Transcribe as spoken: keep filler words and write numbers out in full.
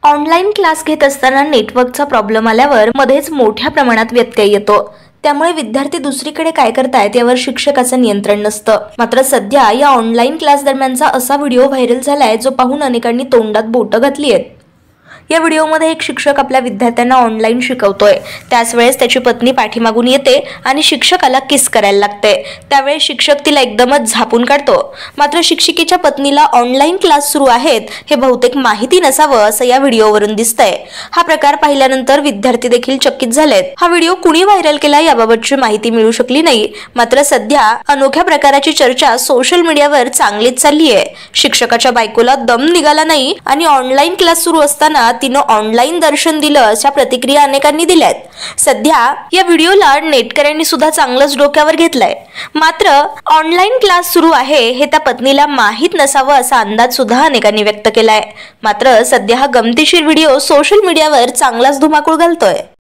Online class घेत असताना नेटवर्कचा प्रॉब्लेम आल्यावर मध्येच मोठ्या प्रमाणात व्यत्यय येतो। त्यामुळे विद्यार्थी दुसरीकडे काय करतायत यावर शिक्षकाचं नियंत्रण नसतं। मात्र सध्या या ऑनलाईन क्लास दरम्यानचा असा व्हिडिओ व्हायरल झालाय जो पाहून अनेकांनी तोंडात बोटं घातली आहेत। या व्हिडिओमध्ये एक शिक्षक आपल्या विद्यार्थ्यांना ऑनलाईन शिकवतोय। त्याच वेळेस त्याची पत्नी पाठीमागून येते आणि शिक्षकाला किस करायला लागते। त्यावेळेस शिक्षक तिला एकदमच झापून काढतो। मात्र शिक्षिकेच्या पत्नीला ऑनलाईन क्लास सुरू आहेत हे बहुतेक माहिती नसावं असं या व्हिडिओवरून दिसतंय। हा प्रकार पाहिल्यानंतर विद्यार्थी देखील चकित झालेत। हा व्हिडिओ कुणी व्हायरल केला याबाबतची माहिती मिळू शकली नाही। मात्र सध्या अनोख्या प्रकाराची चर्चा सोशल मीडियावर चांगलीच चालली आहे। शिक्षकाच्या बायकोला दम निघाला नाही आणि ऑनलाईन क्लास सुरू असताना तिनं ऑनलाईन दर्शन दिलं अशा प्रतिक्रिया अनेकांनी दिल्यात। सध्या या व्हिडिओला नेटकऱ्यांनी सुद्धा चांगलंच डोक्यावर घेतलंय। मात्र ऑनलाईन क्लास सुरू आहे हे त्या पत्नीला माहित नसावं असा अंदाज सुद्धा अनेकांनी व्यक्त केलाय। मात्र सध्या हा गमतीशीर व्हिडिओ सोशल मीडियावर चांगलाच धुमाकूळ घालतोय।